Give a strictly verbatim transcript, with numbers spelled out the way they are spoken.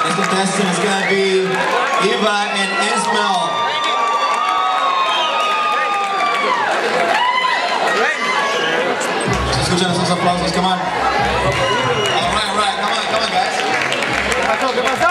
Next contestant is going to be Eva and Ishmael. Escuchan esos aplausos, come on. All right, all right, come on, come on, guys. ¿Qué pasó? ¿Qué pasó?